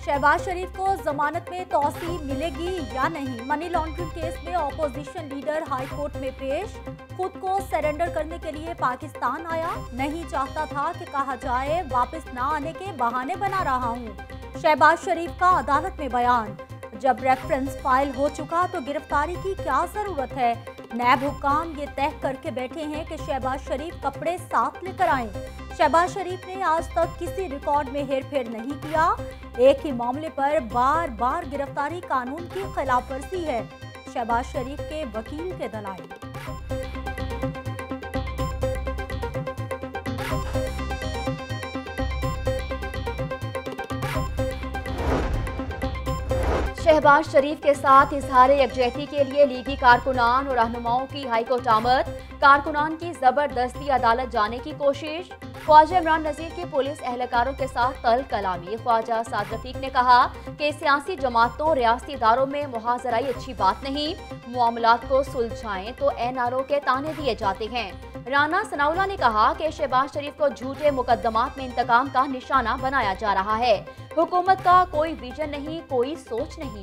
शहबाज शरीफ को जमानत में तौसी मिलेगी या नहीं? मनी लॉन्ड्रिंग केस में ऑपोजिशन लीडर हाई कोर्ट में पेश। खुद को सरेंडर करने के लिए पाकिस्तान आया, नहीं चाहता था कि कहा जाए वापस ना आने के बहाने बना रहा हूँ। शहबाज शरीफ का अदालत में बयान। जब रेफरेंस फाइल हो चुका तो गिरफ्तारी की क्या जरूरत है? नैब हुक्काम ये तय करके बैठे हैं कि शहबाज शरीफ कपड़े साथ लेकर आएं। शहबाज शरीफ ने आज तक किसी रिकॉर्ड में हेरफेर नहीं किया। एक ही मामले पर बार बार गिरफ्तारी कानून की खिलाफवर्जी है। शहबाज शरीफ के वकील के दलाइल। शहबाज शरीफ के साथ इजहार यकजहती के लिए लीगी कारकुनान और रहनुमाओं की हाईकोर्ट आमद। कारकुनान की जबरदस्ती अदालत जाने की कोशिश। ख्वाजा इमरान नजीर के पुलिस एहलकारों के साथ तल कलामी। ख्वाजा साद रफीक ने कहा कि सियासी जमातों रियासती इदारों में मुहाजराई अच्छी बात नहीं, मामलात को सुलझाएं तो NRO के ताने दिए जाते हैं। राना सनाउल्लाह ने कहा कि शहबाज शरीफ को झूठे मुकदमात में इंतकाम का निशाना बनाया जा रहा है। हुकूमत का कोई विजन नहीं, कोई सोच नहीं।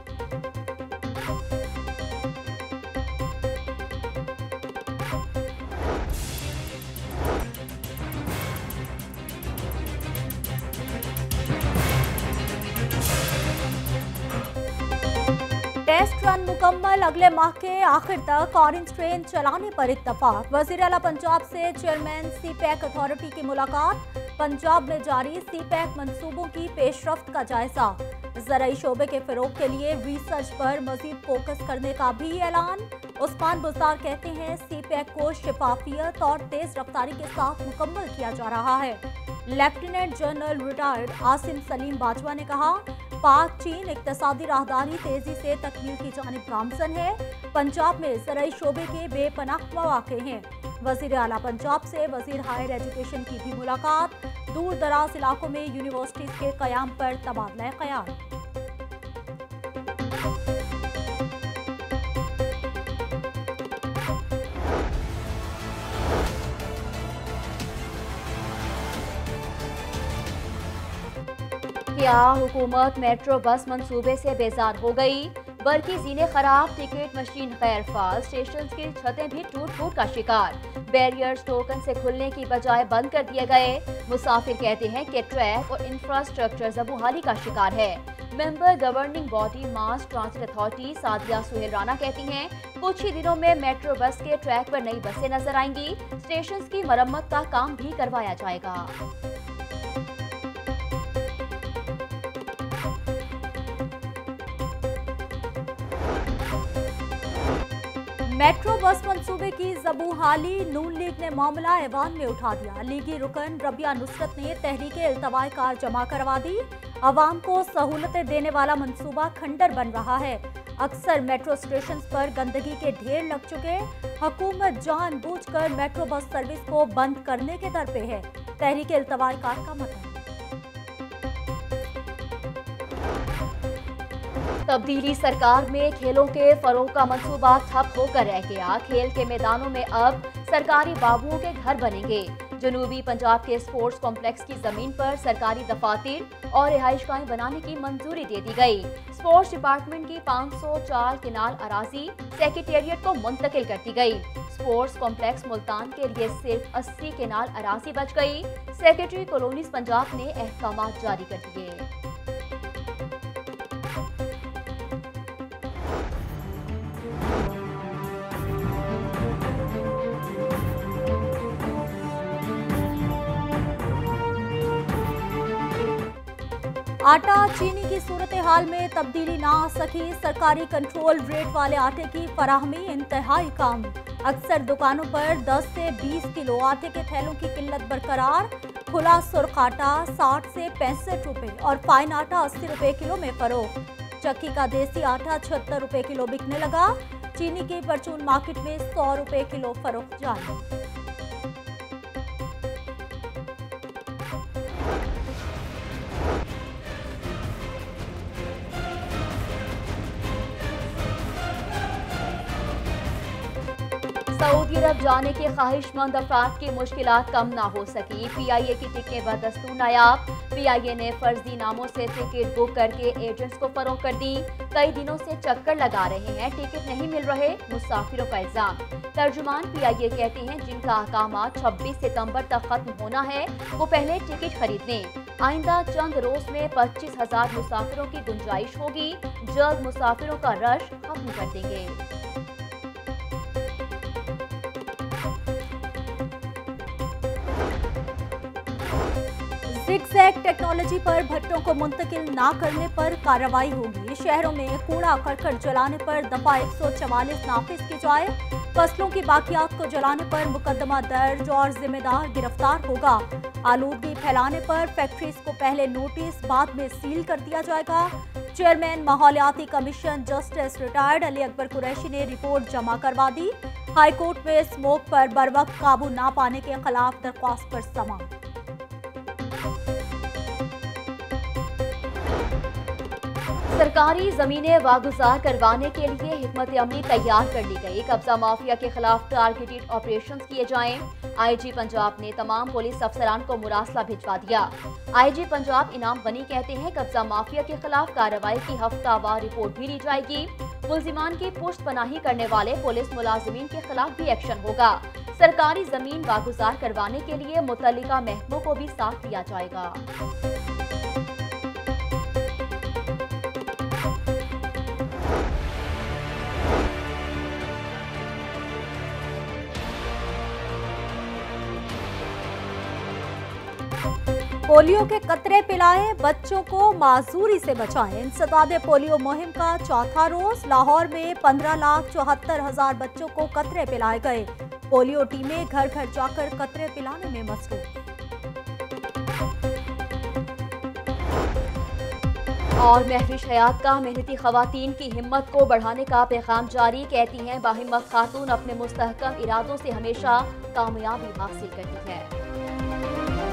टेस्ट रन मुकम्मल, अगले माह के आखिर तक ऑरेंज ट्रेन चलाने पर इत्तफाक। वजीर आला पंजाब से चेयरमैन CPEC अथॉरिटी की मुलाकात। पंजाब में जारी CPEC मंसूबों की पेशरफ्त का जायजा। ज़राई शोबे के फरोग के लिए रिसर्च पर मजीद फोकस करने का भी ऐलान। उस्मान बुज़दार कहते हैं CPEC को शफाफियत और तेज रफ्तारी के साथ मुकम्मल किया जा रहा है। Lieutenant general retired Asim Saleem Bajwa ने कहा पाक चीन इक्तसादी राहदारी तेजी से तकमील की जानिब गामजन है। पंजाब में ज़राई शोबे के बेपनाह मौके हैं। वजीर आला पंजाब से वजीर हायर एजुकेशन की भी मुलाकात। दूर दराज इलाकों में यूनिवर्सिटीज के कयाम पर तबादला ख्याल। क्या हुकूमत मेट्रो बस मंसूबे से बेजार हो गई? बल्कि जीने खराब, टिकट मशीन गैर फाल, स्टेशन की छतें भी टूट फूट का शिकार। बैरियर्स टोकन से खुलने की बजाय बंद कर दिए गए। मुसाफिर कहते हैं कि ट्रैक और इंफ्रास्ट्रक्चर जबूहाली का शिकार है। Member governing body mass transit authority Sadia Suhail Rana कहती हैं कुछ ही दिनों में मेट्रो बस के ट्रैक पर नई बसें नजर आएंगी। स्टेशन की मरम्मत का काम भी करवाया जाएगा। मेट्रो बस मंसूबे की जबूहाली, नून लीग ने मामला ऐवान में उठा दिया। लीगी रुकन रबिया नुसरत ने तहरीके इल्तवाए कार जमा करवा दी। अवाम को सहूलतें देने वाला मंसूबा खंडर बन रहा है। अक्सर मेट्रो स्टेशन पर गंदगी के ढेर लग चुके। हुकूमत जानबूझकर मेट्रो बस सर्विस को बंद करने के दर पे है। तहरीके इल्तवाए कार का मतलब तब्दीली सरकार में खेलों के फरोग का मंसूबा ठप होकर रह गया। खेल के मैदानों में अब सरकारी बाबुओं के घर बनेंगे। जनूबी पंजाब के स्पोर्ट्स कॉम्प्लेक्स की जमीन पर सरकारी दफातर और रिहाइशगाहें बनाने की मंजूरी दे दी गई। स्पोर्ट्स डिपार्टमेंट की 504 किनाल अराजी सेक्रेटेरिएट को मुंतकिल कर दी गई। स्पोर्ट्स कॉम्प्लेक्स मुल्तान के लिए सिर्फ 80 किनाल अराजी बच गई। सेक्रेटरी कॉलोनीज पंजाब ने अहकामात जारी कर दिए। आटा चीनी की सूरत हाल में तब्दीली ना आ सकी। सरकारी कंट्रोल रेट वाले आटे की फराहमी इंतहाई कम। अक्सर दुकानों पर 10 से 20 किलो आटे के थैलों की किल्लत बरकरार। खुला सुर्ख आटा 60 से 65 रुपए और फाइन आटा 80 रुपए किलो में फरोख्त। चक्की का देसी आटा 76 रुपए किलो बिकने लगा। चीनी की परचून मार्केट में 100 रुपए किलो फरोख्त जारी। सऊदी अरब जाने के ख्वाहिशमंद अफराद की मुश्किलात कम ना हो सकी। PIA की टिकटें बदस्तूर नायाब। PIA ने फर्जी नामों से टिकट बुक करके एजेंट्स को फरोख्त कर दी। कई दिनों से चक्कर लगा रहे हैं, टिकट नहीं मिल रहे, मुसाफिरों का इल्जाम। तर्जुमान PIA कहते हैं जिनका अहकामात 26 सितंबर तक खत्म होना है वो पहले टिकट खरीद लें। आइंदा चंद रोज में 25,000 मुसाफिरों की गुंजाइश होगी। जल्द मुसाफिरों का रश खत्म कर देंगे। जिगजैग टेक्नोलॉजी पर भट्टों को मुंतकिल ना करने पर कार्रवाई होगी। शहरों में कूड़ा करकट जलाने पर दफा 144 नाफिज की जाए। फसलों की बाकियात को जलाने पर मुकदमा दर्ज और जिम्मेदार गिरफ्तार होगा। आलूदगी फैलाने पर फैक्ट्रीज को पहले नोटिस बाद में सील कर दिया जाएगा। चेयरमैन माहौलियाती commission justice retired Ali Akbar Qureshi ने रिपोर्ट जमा करवा दी। हाईकोर्ट में स्मोक पर बरवक्त काबू ना पाने के खिलाफ दरख्वास्त पर समाअत। सरकारी जमीनें वागुजार करवाने के लिए हिकमत अमली तैयार कर ली गई। कब्जा माफिया के खिलाफ टारगेटेड ऑपरेशंस किए जाएं। IG पंजाब ने तमाम पुलिस अफसरान को मुरासला भिजवा दिया। IG पंजाब इनाम बनी कहते हैं कब्जा माफिया के खिलाफ कार्रवाई की हफ्तावार रिपोर्ट भी ली जाएगी। मुल्जिमान की पुष्ट पनाही करने वाले पुलिस मुलाजिमीन के खिलाफ भी एक्शन होगा। सरकारी जमीन वागुजार करवाने के लिए मुतल्लिका महकमों को भी साथ दिया जाएगा। पोलियो के कतरे पिलाएं, बच्चों को माजूरी से बचाएं। इंसदादे पोलियो मुहिम का चौथा रोज। लाहौर में 15,74,000 बच्चों को कतरे पिलाए गए। पोलियो टीमें घर घर जाकर कतरे पिलाने में मसरूफ। और महविश हयात का मेहनती खवातीन की हिम्मत को बढ़ाने का पैगाम जारी। कहती हैं बाहिम्मत खातून अपने मुस्तहकम इरादों से हमेशा कामयाबी हासिल करती है।